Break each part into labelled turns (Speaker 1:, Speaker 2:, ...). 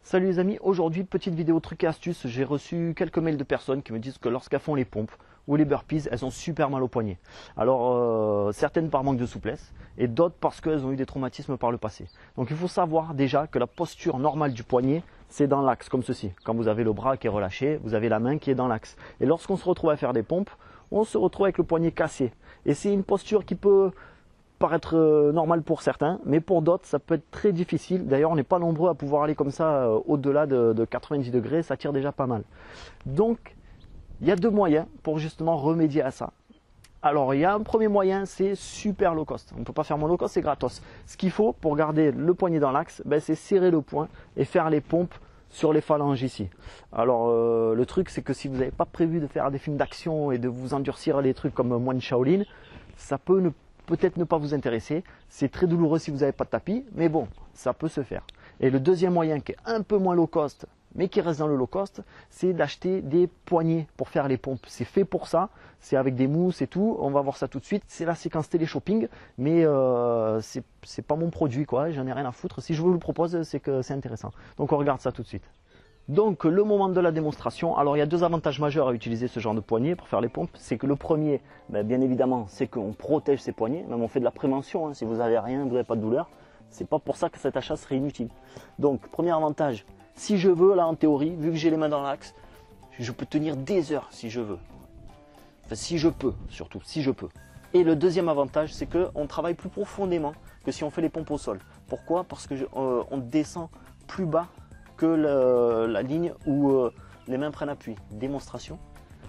Speaker 1: Salut les amis, aujourd'hui petite vidéo truc et astuce. J'ai reçu quelques mails de personnes qui me disent que lorsqu'elles font les pompes ou les burpees, elles ont super mal au poignet. Alors certaines par manque de souplesse et d'autres parce qu'elles ont eu des traumatismes par le passé. Donc il faut savoir déjà que la posture normale du poignet, c'est dans l'axe comme ceci. Quand vous avez le bras qui est relâché, vous avez la main qui est dans l'axe. Et lorsqu'on se retrouve à faire des pompes, on se retrouve avec le poignet cassé. Et c'est une posture qui peut paraître normal pour certains, mais pour d'autres ça peut être très difficile. D'ailleurs on n'est pas nombreux à pouvoir aller comme ça au-delà de 90 degrés, ça tire déjà pas mal. Donc il y a deux moyens pour justement remédier à ça. Alors il y a un premier moyen, c'est super low cost. On ne peut pas faire moins low cost, c'est gratos. Ce qu'il faut pour garder le poignet dans l'axe, c'est serrer le poing et faire les pompes sur les phalanges ici. Alors le truc c'est que si vous n'avez pas prévu de faire des films d'action et de vous endurcir les trucs comme Moine Shaolin, ça peut peut-être ne pas vous intéresser. C'est très douloureux si vous n'avez pas de tapis, mais bon, ça peut se faire. Et le deuxième moyen qui est un peu moins low cost, mais qui reste dans le low cost, c'est d'acheter des poignets pour faire les pompes. C'est fait pour ça, c'est avec des mousses et tout, on va voir ça tout de suite. C'est la séquence télé-shopping, mais c'est pas mon produit, quoi. J'en ai rien à foutre. Si je vous le propose, c'est que c'est intéressant. Donc on regarde ça tout de suite. Donc le moment de la démonstration, alors il y a deux avantages majeurs à utiliser ce genre de poignet pour faire les pompes. C'est que le premier, bien évidemment, c'est qu'on protège ses poignets, même on fait de la prévention, hein. Si vous n'avez rien, vous n'avez pas de douleur, c'est pas pour ça que cet achat serait inutile. Donc premier avantage, si je veux, là en théorie, vu que j'ai les mains dans l'axe, je peux tenir des heures si je veux. Enfin si je peux, surtout, si je peux. Et le deuxième avantage, c'est qu'on travaille plus profondément que si on fait les pompes au sol. Pourquoi? Parce que on descend plus bas que la ligne où les mains prennent appui. Démonstration.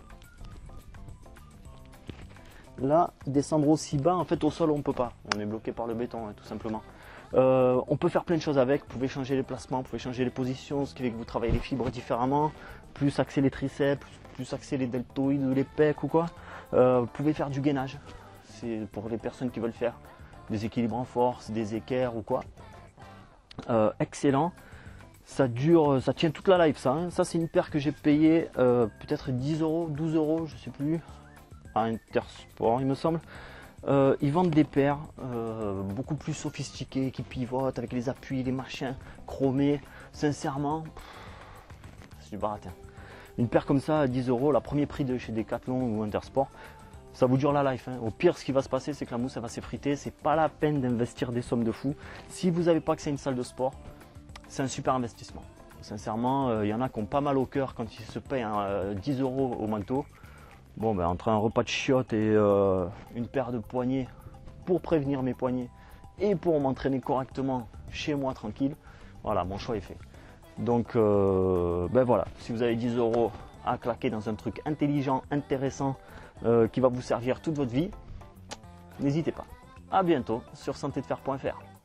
Speaker 1: Là, descendre aussi bas, en fait au sol on ne peut pas. On est bloqué par le béton, hein, tout simplement. On peut faire plein de choses avec. Vous pouvez changer les placements, vous pouvez changer les positions, ce qui fait que vous travaillez les fibres différemment. Plus axer les triceps, plus axer les deltoïdes ou les pecs ou quoi. Vous pouvez faire du gainage. C'est pour les personnes qui veulent faire des équilibres en force, des équerres ou quoi. Excellent. Ça dure, ça tient toute la life ça. Hein. Ça c'est une paire que j'ai payée peut-être 10 euros, 12 euros, je sais plus, à Intersport il me semble. Ils vendent des paires beaucoup plus sophistiquées, qui pivotent avec les appuis, les machins chromés. Sincèrement, c'est du baratin. Une paire comme ça à 10 euros, la premier prix de chez Decathlon ou Intersport, ça vous dure la life. Hein. Au pire, ce qui va se passer, c'est que la mousse elle va s'effriter. C'est pas la peine d'investir des sommes de fou. Si vous n'avez pas accès à une salle de sport, c'est un super investissement. Sincèrement, il y en a qui ont pas mal au cœur quand ils se payent 10 euros au manteau. Bon, entre un repas de chiottes et une paire de poignets pour prévenir mes poignets et pour m'entraîner correctement chez moi tranquille, voilà, mon choix est fait. Donc voilà, si vous avez 10 euros à claquer dans un truc intelligent, intéressant, qui va vous servir toute votre vie, n'hésitez pas. À bientôt sur santédefer.fr.